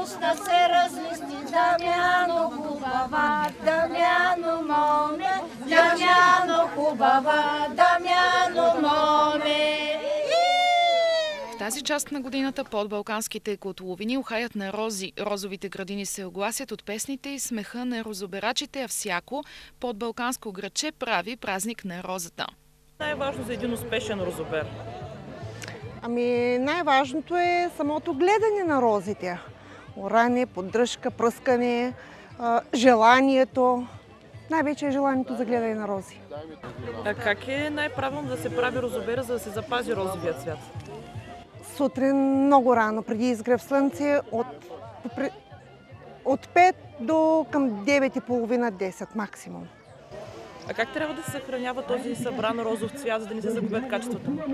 пусна се разлисти, Дамяно хубава, Дамяно моме, Дамяно хубава, Дамяно моме. В тази част на годината подбалканските котловини ухаят на рози. Розовите градини се огласят от песните и смеха на розоберачите, а всяко подбалканско градче прави празник на розата. Най-важно за един успешен розобер? Най-важното е самото гледане на розите. Оране, поддръжка, пръскане, желанието. Най-вече е желанието за гледане на рози. А как е най-правилно да се прави розобера, за да се запази розовия цвят? Сутрин много рано, преди изгрев слънце, от 5 до към 9:30-10 максимум. А как трябва да се съхранява този събран розов цвят, за да не се загубят качеството му?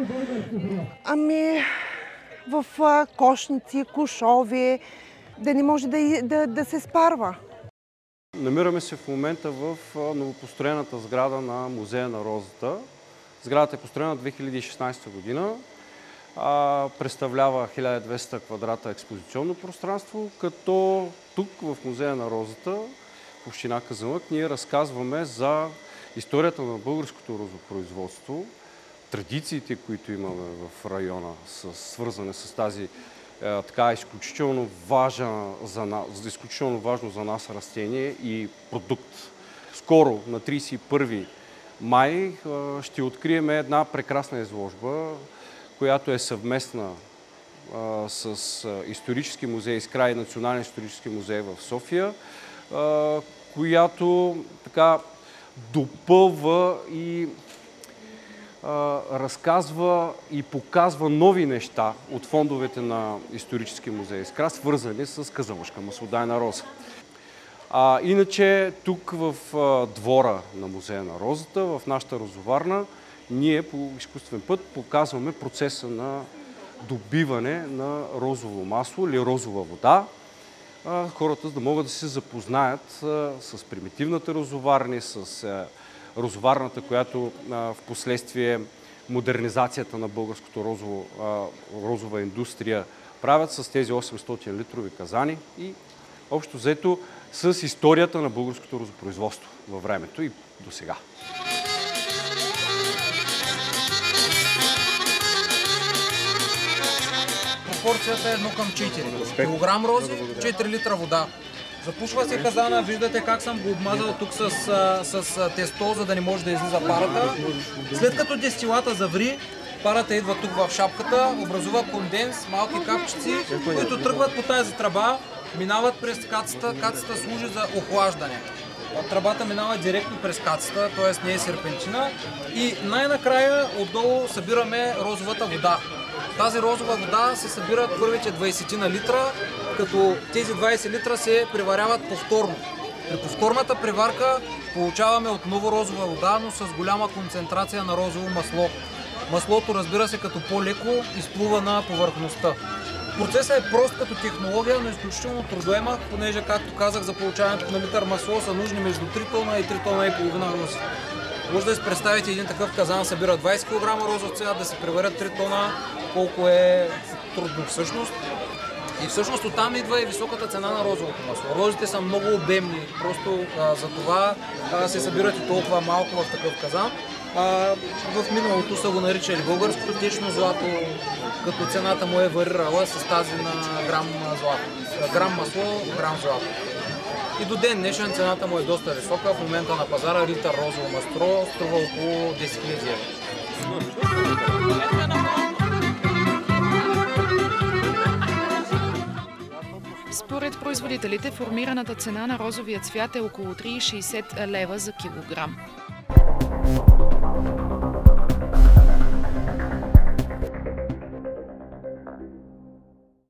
В кошници, кошови, да не може да се спарва. Намираме се в момента в новопостроената сграда на Музея на розата. Сградата е построена 2016 година. Представлява 1200 квадрата експозиционно пространство, като тук в Музея на розата, в община Казанлък, ние разказваме за историята на българското розопроизводство, традициите, които имаме в района, свързани с тази изключително важно за нас растение и продукт. Скоро, на 31 май, ще открием една прекрасна изложба, която е съвместна с Исторически музей, с край Национален исторически музей в София, която така допълва и разказва и показва нови неща от фондовете на Исторически музей Искра, свързани с казанлъшка маслодайна роза. Иначе тук в двора на Музея на розата, в нашата розоварна, ние по изкуствен път показваме процеса на добиване на розово масло или розова вода. Хората да могат да се запознаят с примитивната розоварни, с розоварната, която в последствие модернизацията на българското розова индустрия правят с тези 800 литрови казани и общо взето с историята на българското розопроизводство във времето и до сега. Пропорцията е 1:4. Килограм рози, 4 литра вода. Запушва се казана, виждате как съм го обмазал тук с тесто, за да не може да излиза парата. След като дестилата заври, парата идва тук в шапката, образува конденс, малки капчици, които тръгват по тази тръба, минават през кацата. Кацата служи за охлаждане. Тръбата минава директно през кацата, т.е. не е серпентина. И най-накрая отдолу събираме розовата вода. Тази розова вода се събира първите 20 на литра, като тези 20 литра се преваряват повторно. При повторната преварка получаваме отново розова вода, но с голяма концентрация на розово масло. Маслото, разбира се, като по-леко изплува на повърхността. Процесът е прост като технология, но изключително трудоемък, понеже, както казах, за получаването на литър масло са нужни между 3 тона и 3 тона и половина рози. Може да си представите, един такъв казан събира 20 кг розов цвят, да се преварят 3 тона, колко е трудно всъщност. И всъщност оттам идва и високата цена на розовото масло. Розите са много обемни, просто за това се събират и толкова малко в такъв казан. В миналото са го наричали българското течно злато, като цената му е варирала с тази на грам злато. Грам масло, грам злато. И до ден днешен цената му е доста висока. В момента на пазара литър розово масло струва около 10 000 евро. Според производителите, формираната цена на розовия цвят е около 3,60 лева за килограм.